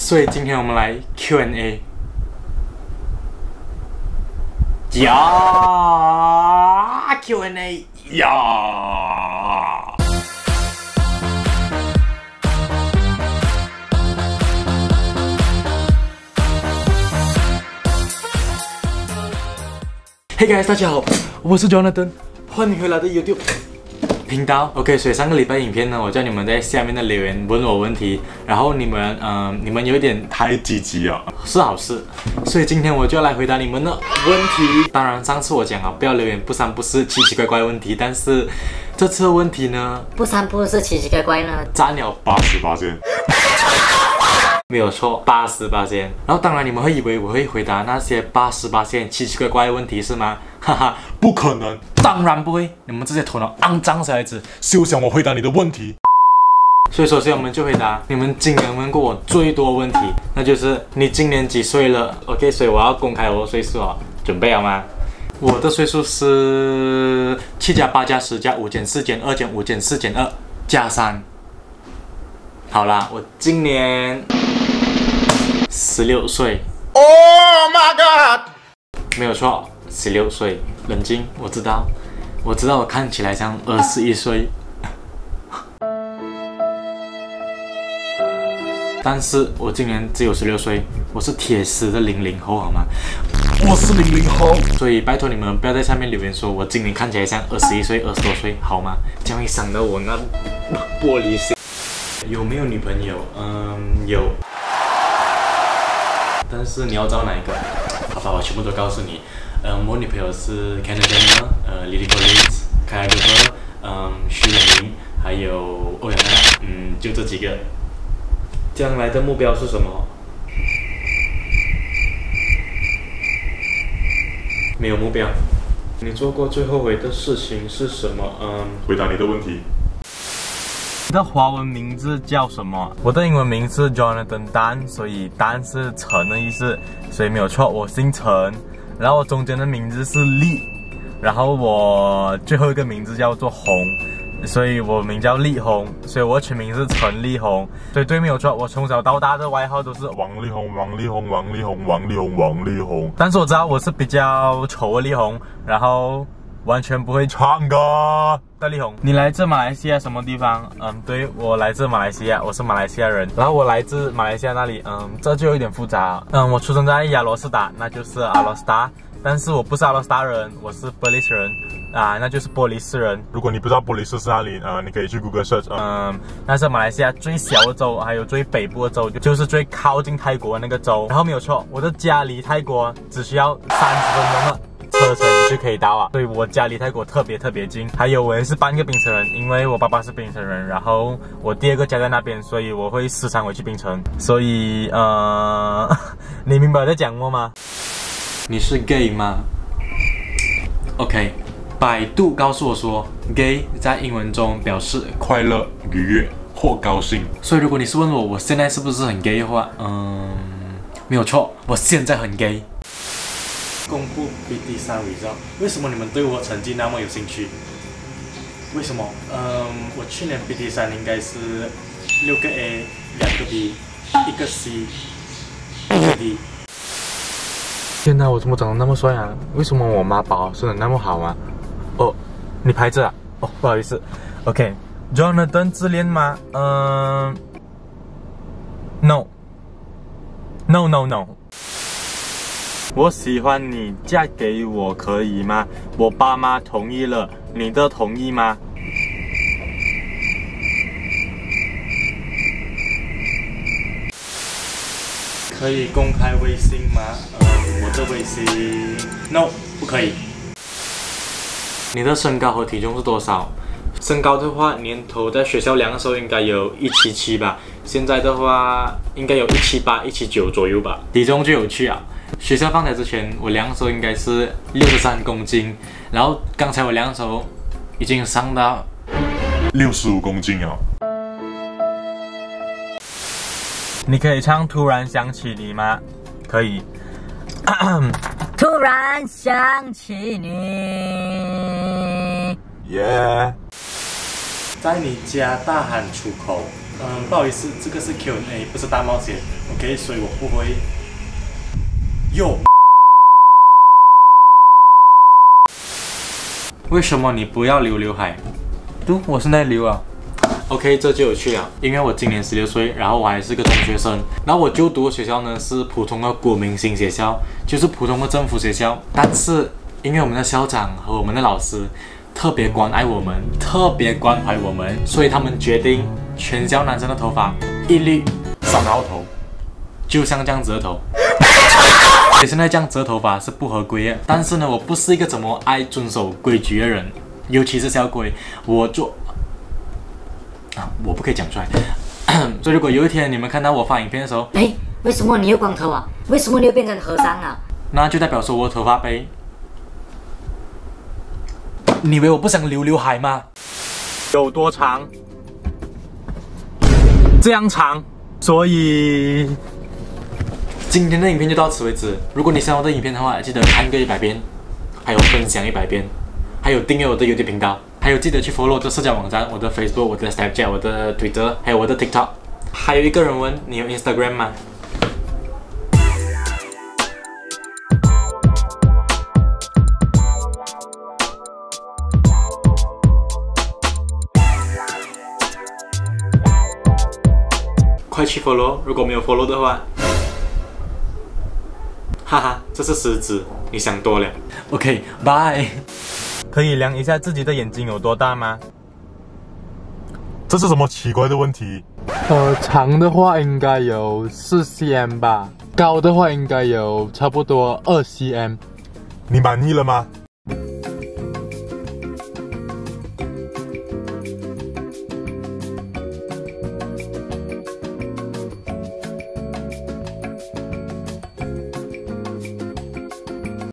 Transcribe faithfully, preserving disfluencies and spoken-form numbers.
所以今天我们来 Q and A。呀 ，Q and A 呀。Hey guys， 大家好，我是 Jonathan， 欢迎回来的 YouTube 频道。OK， 所以上个礼拜影片呢，我叫你们在下面的留言问我问题，然后你们嗯、呃，你们有一点太积极了，是好事。所以今天我就来回答你们的问题。当然，上次我讲啊，不要留言不三不四、奇奇怪怪问题，但是这次的问题呢， 不三不四、奇奇怪怪呢， 占了八十八千。没有错，八十八仙。然后当然你们会以为我会回答那些八十八仙奇奇怪怪的问题是吗？哈哈，不可能，当然不会。你们这些头脑肮脏小孩子，休想我回答你的问题。所以首先我们就回答你们今年问过我最多问题，那就是你今年几岁了 ？OK， 所以我要公开我的岁数哦，准备好吗？我的岁数是七加八加十加五减四减二减五减四减二加三。好啦，我今年十六岁。Oh my god！ 没有错，十六岁。冷静，我知道，我知道我看起来像二十一岁，但是我今年只有十六岁，我是铁丝的零零后，好吗？我是零零后，所以拜托你们不要在下面留言说我今年看起来像二十一岁、二十多岁，好吗？这样会伤到我那玻璃心。有没有女朋友？嗯，有。但是你要找哪一个？好吧，我全部都告诉你。嗯，我女朋友是 Canada 呃 Lily Collins、凯尔杜克、嗯徐永明，还有欧阳娜，嗯，就这几个。将来的目标是什么？没有目标。你做过最后悔的事情是什么？嗯， 回答你的问题。 你的华文名字叫什么？我的英文名是 Jonathan Dan， 所以Dan是陈的意思，所以没有错，我姓陈。然后我中间的名字是力，然后我最后一个名字叫做洪，所以我名叫力洪，所以我全名是陈力洪。所以对，没有错，我从小到大的外号都是王力宏、王力宏、王力宏、王力宏、王力宏。但是我知道我是比较丑的力宏，然后完全不会唱歌的力宏。你来自马来西亚什么地方？嗯，对，我来自马来西亚，我是马来西亚人。然后我来自马来西亚那里，嗯，这就有一点复杂。嗯，我出生在亚罗士打，那就是阿罗士达，但是我不是阿罗士达人，我是玻璃斯人啊，那就是玻璃斯人。 如果你不知道玻璃斯是哪里，呃，你可以去 Google search。 嗯，那是马来西亚最小的州，还有最北部的州，就是最靠近泰国的那个州。然后没有错，我的家离泰国只需要三十分钟了。车程就可以到啊，所以我家离泰国特别特别近。还有我也是半个槟城人，因为我爸爸是槟城人，然后我第二个家在那边，所以我会时常回去槟城。所以呃，你明白我在讲我吗？你是 gay 吗 ？OK， 百度告诉我说 ，gay 在英文中表示快乐、愉悦或高兴。 所以如果你是问我我现在是不是很 gay 的话，嗯，没有错，我现在很 gay。公布 B T 三 result， 为什么你们对我成绩那么有兴趣？为什么？嗯，我去年 B T 三应该是六个 A， 两个 B， 一个 C， 一个 D。天哪，我怎么长得那么帅啊？为什么我妈保生的那么好啊？哦，你拍这啊？哦，不好意思。OK，Jonathan 自恋吗？嗯 ，No，No No No。我喜欢你，嫁给我可以吗？我爸妈同意了，你的同意吗？可以公开微信吗？嗯，我的微信 ，No， 不可以。你的身高和体重是多少？身高的话，年头在学校量的时候应该有一七七吧，现在的话应该有一七八、一七九左右吧。体重就有趣啊。学校放假之前，我量的时候应该是六十三公斤，然后刚才我量的时候已经上到六十五公斤哦。 你可以唱《突然想起你》吗？可以。 突然想起你， 耶！ 在你家大喊出口， 嗯，不好意思，这个是 Q and A， 不是大冒险 ，OK， 所以我不会。哟，为什么你不要留刘海？嘟，我现在留啊。OK， 这就有趣了，因为我今年十六岁，然后我还是个中学生，然后我就读的学校呢是普通的国民型学校，就是普通的政府学校，但是因为我们的校长和我们的老师特别关爱我们，特别关怀我们，所以他们决定全校男生的头发一律三号头， 就像这样子的头。现在这样折头发是不合规的，但是呢，我不是一个怎么爱遵守规矩的人，尤其是校规，我就啊，我不可以讲出来。所以如果有一天你们看到我发影片的时候， 哎，为什么你又光头啊？为什么你又变成和尚啊？ 那就代表说我的头发被……你以为我不想留刘海吗？有多长？这样长，所以。今天的影片就到此为止。如果你喜欢我的影片的话，记得看个一百遍，还有分享一百遍，还有订阅我的 YouTube 频道，还有记得去 follow 我的社交网站，我的 Facebook、我的 Snapchat、我的 Twitter， 还有我的 TikTok。还有一个人问你有 Instagram 吗？快去 follow， 如果没有 follow 的话。哈哈，这是狮子，你想多了。OK， 拜。可以量一下自己的眼睛有多大吗？ 这是什么奇怪的问题？ 呃，长的话应该有四 cm 吧，高的话应该有差不多二 cm。 你满意了吗？